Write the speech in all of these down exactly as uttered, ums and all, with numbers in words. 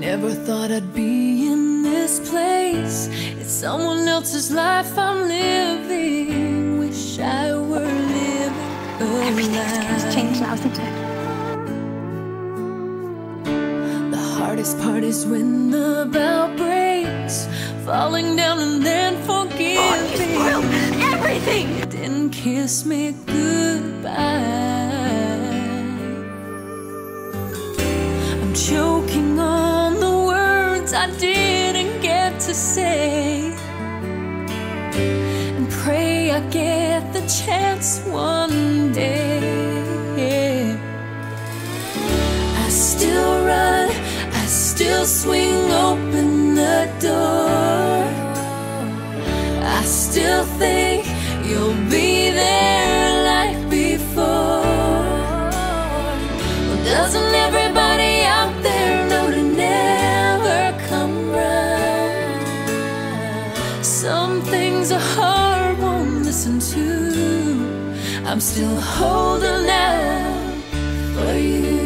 Never thought I'd be in this place. It's someone else's life I'm living. Wish I were living a Everything's life. gonna change now, isn't it? The hardest part is when the bell breaks, falling down and then forgiving. Oh, you spoiled everything! You didn't kiss me goodbye. I'm choking on the words I didn't get to say, and pray I get the chance one day. I still run, I still swing open the door. I still think you'll be there like before. Well, doesn't everybody out there know to never come round? Some things are hard, won't listen to. I'm still holding out for you.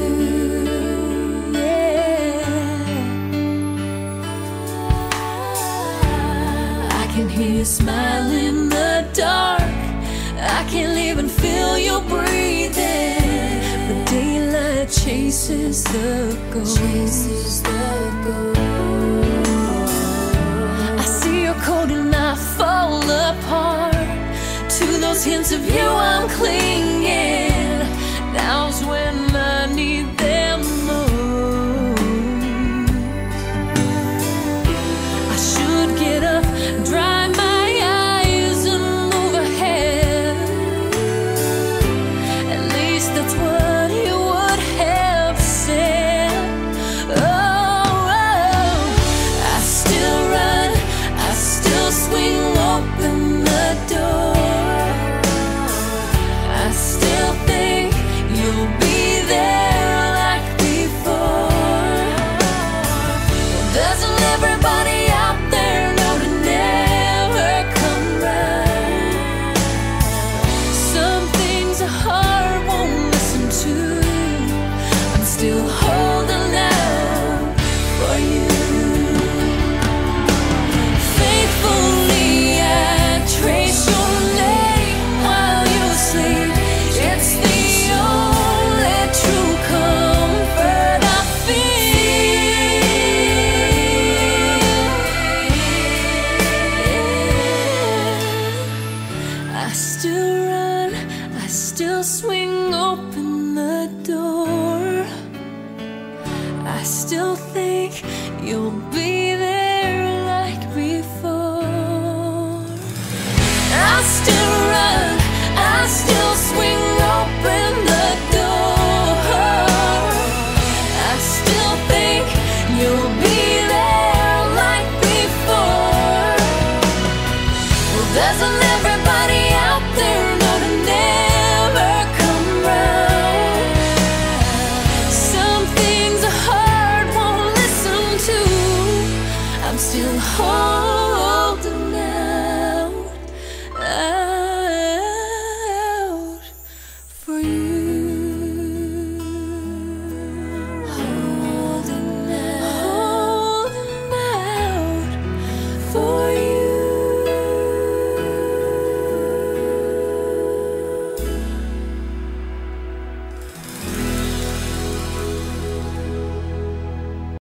I can hear you smile in the dark. I can't even feel you breathing. But daylight chases the ghost. Chases the ghost. I see your cold and I fall apart. To those hints of you I'm clinging. Now's when I need them most. I should get up, dry my eyes and move ahead. At least that's what you would have said. Oh, oh. I still run, I still swing open the door. I still think you'll be there like before. Doesn't everybody out there know to never come round? Some things are hard, won't listen to. I'm still holding out for you. Faithfully I trace your name while you sleep. It's the only true comfort I feel. I still run, I still swing open the door. I still think you'll be there like before. I still run, I still swing open the door. I still think you'll be there like before. Well, doesn't everybody out there know to never come round? Some things are hard, won't listen to. I'm still holding